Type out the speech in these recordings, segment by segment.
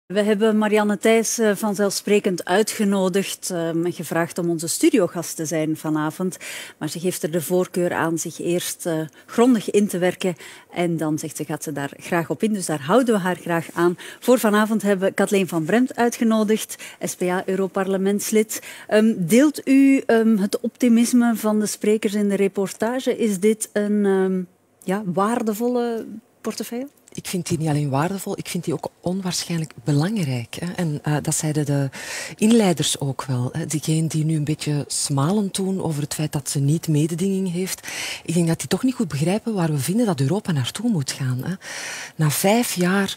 We hebben Marianne Thijs vanzelfsprekend uitgenodigd en gevraagd om onze studiogast te zijn vanavond. Maar ze geeft er de voorkeur aan zich eerst grondig in te werken. En dan zegt ze, gaat ze daar graag op in. Dus daar houden we haar graag aan. Voor vanavond hebben we Kathleen van Bremt uitgenodigd, SPA-Europarlementslid. Deelt u het optimisme van de sprekers in de reportage? Is dit een waardevolle portefeuille? Ik vind die niet alleen waardevol, ik vind die ook onwaarschijnlijk belangrijk. Hè. En dat zeiden de inleiders ook wel. Hè. Diegenen die nu een beetje smalend doen over het feit dat ze niet mededinging heeft. Ik denk dat die toch niet goed begrijpen waar we vinden dat Europa naartoe moet gaan. Hè. Na 5 jaar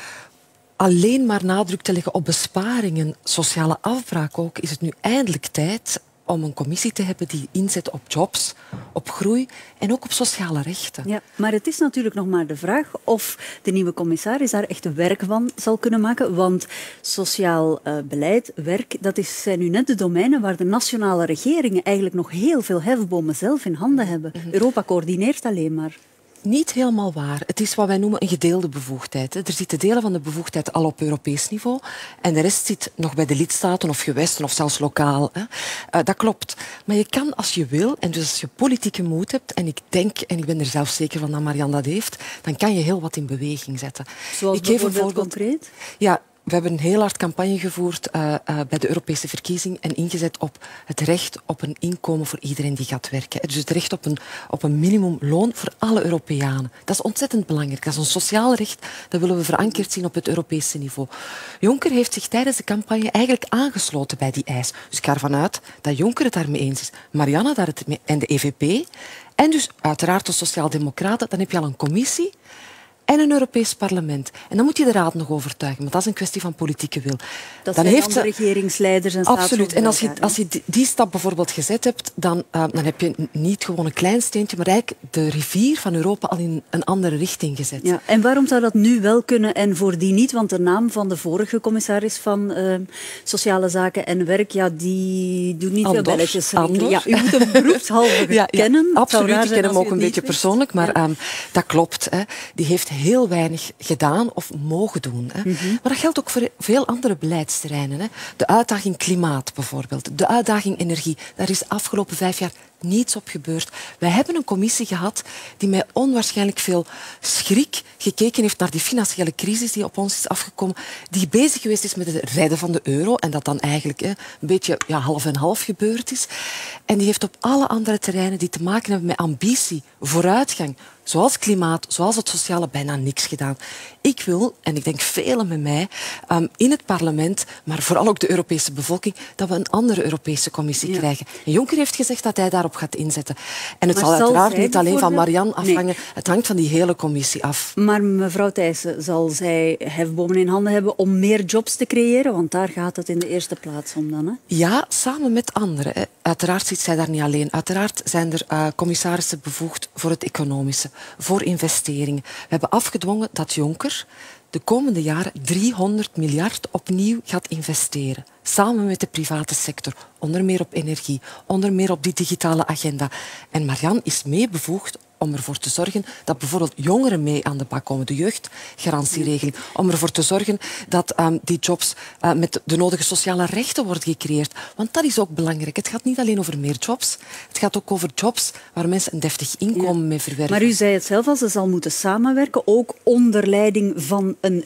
alleen maar nadruk te leggen op besparingen, sociale afbraak ook, is het nu eindelijk tijd om een commissie te hebben die inzet op jobs, op groei en ook op sociale rechten. Ja, maar het is natuurlijk nog maar de vraag of de nieuwe commissaris daar echt werk van zal kunnen maken. Want sociaal beleid, werk, zijn nu net de domeinen waar de nationale regeringen eigenlijk nog heel veel hefbomen zelf in handen hebben. Europa coördineert alleen maar. Niet helemaal waar. Het is wat wij noemen een gedeelde bevoegdheid. Er zitten delen van de bevoegdheid al op Europees niveau en de rest zit nog bij de lidstaten of gewesten of zelfs lokaal. Dat klopt. Maar je kan als je wil, en dus als je politieke moed hebt, en ik denk, en ik ben er zelf zeker van dat Marianne dat heeft, dan kan je heel wat in beweging zetten. Zoals ik geef bijvoorbeeld concreet? Ja. We hebben een heel hard campagne gevoerd bij de Europese verkiezing en ingezet op het recht op een inkomen voor iedereen die gaat werken. Dus het recht op een minimumloon voor alle Europeanen. Dat is ontzettend belangrijk. Dat is een sociaal recht. Dat willen we verankerd zien op het Europese niveau. Juncker heeft zich tijdens de campagne eigenlijk aangesloten bij die eis. Dus ik ga ervan uit dat Juncker het daarmee eens is. Marianne daar het mee, en de EVP. En dus uiteraard de Sociaaldemocraten. Dan heb je al een commissie en een Europees parlement. En dan moet je de Raad nog overtuigen, want dat is een kwestie van politieke wil. Dat dan zijn de regeringsleiders en absoluut. En als je die stap bijvoorbeeld gezet hebt, dan heb je niet gewoon een klein steentje, maar eigenlijk de rivier van Europa al in een andere richting gezet. Ja. En waarom zou dat nu wel kunnen en voordien niet? Want de naam van de vorige commissaris van Sociale Zaken en Werk, ja, die doet niet veel belletjes. Ja, u moet hem beroepshalve kennen. Ja, absoluut, ik ken hem ook een beetje persoonlijk, maar dat klopt. Hè. Die heeft heel weinig gedaan of mogen doen. Hè. Maar dat geldt ook voor veel andere beleidsterreinen. Hè. De uitdaging klimaat bijvoorbeeld, de uitdaging energie. Daar is de afgelopen 5 jaar niets op gebeurd. Wij hebben een commissie gehad die met onwaarschijnlijk veel schrik gekeken heeft naar die financiële crisis die op ons is afgekomen, die bezig geweest is met het redden van de euro en dat dan eigenlijk een beetje half en half gebeurd is. En die heeft op alle andere terreinen die te maken hebben met ambitie, vooruitgang, zoals klimaat, zoals het sociale, bijna niks gedaan. Ik wil, en ik denk velen met mij, in het parlement, maar vooral ook de Europese bevolking, dat we een andere Europese commissie krijgen. En Juncker heeft gezegd dat hij daarop gaat inzetten. En het zal uiteraard niet alleen van Marianne afhangen. Nee. Het hangt van die hele commissie af. Maar mevrouw Thijssen, zal zij hefbomen in handen hebben om meer jobs te creëren? Want daar gaat het in de eerste plaats om dan. Hè? Ja, samen met anderen. Hè. Uiteraard zit zij daar niet alleen. Uiteraard zijn er commissarissen bevoegd voor het economische, voor investeringen. We hebben afgedwongen dat Juncker de komende jaren 300 miljard opnieuw gaat investeren. Samen met de private sector. Onder meer op energie, onder meer op die digitale agenda. En Marianne is mee bevoegd om ervoor te zorgen dat bijvoorbeeld jongeren mee aan de bak komen, de jeugdgarantieregeling, om ervoor te zorgen dat die jobs met de nodige sociale rechten worden gecreëerd. Want dat is ook belangrijk. Het gaat niet alleen over meer jobs, het gaat ook over jobs waar mensen een deftig inkomen mee verwerven. Maar u zei het zelf al, ze zal moeten samenwerken, ook onder leiding van een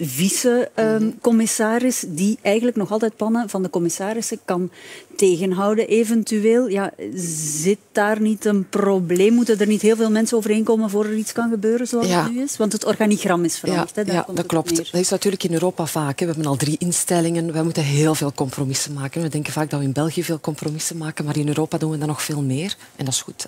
vice-commissaris die eigenlijk nog altijd plannen van de commissarissen kan tegenhouden eventueel. Ja, zit daar niet een probleem? Moeten er niet heel veel mensen overeenkomen voor er iets kan gebeuren zoals het nu is? Want het organigram is veranderd. Ja, dat klopt. Dat is natuurlijk in Europa vaak. Hè. We hebben al 3 instellingen. Wij moeten heel veel compromissen maken. We denken vaak dat we in België veel compromissen maken, maar in Europa doen we dat nog veel meer. En dat is goed.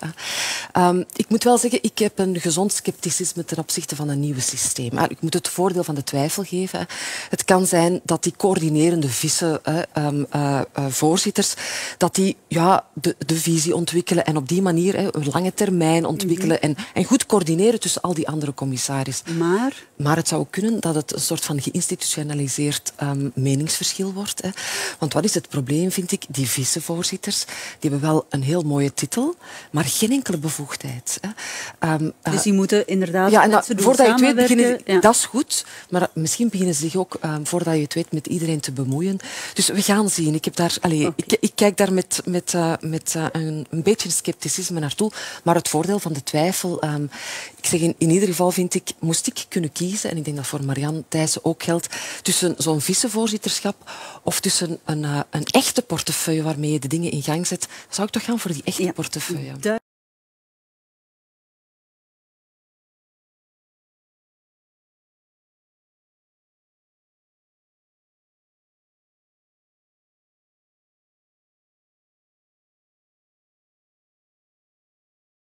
Hè. Ik moet wel zeggen, ik heb een gezond scepticisme ten opzichte van een nieuw systeem. Ik moet het voordeel van de twijfel geven. Hè. Het kan zijn dat die coördinerende voorzitters, dat die de visie ontwikkelen en op die manier een lange termijn ontwikkelen en goed coördineren tussen al die andere commissarissen. Maar het zou ook kunnen dat het een soort van geïnstitutionaliseerd meningsverschil wordt. Hè. Want wat is het probleem, vind ik? Die vicevoorzitters, die hebben wel een heel mooie titel, maar geen enkele bevoegdheid. Hè. Dus die moeten inderdaad voordat je het weet, beginnen, dat is goed, maar misschien beginnen ze zich ook, voordat je het weet, met iedereen te bemoeien. Dus we gaan zien. Ik kijk daar met een beetje scepticisme naartoe, maar het voordeel van de twijfel, ik zeg in ieder geval vind ik, moest ik kunnen kiezen, en ik denk dat voor Marianne Thijssen ook geldt, tussen zo'n vicevoorzitterschap of tussen een echte portefeuille waarmee je de dingen in gang zet, zou ik toch gaan voor die echte portefeuille.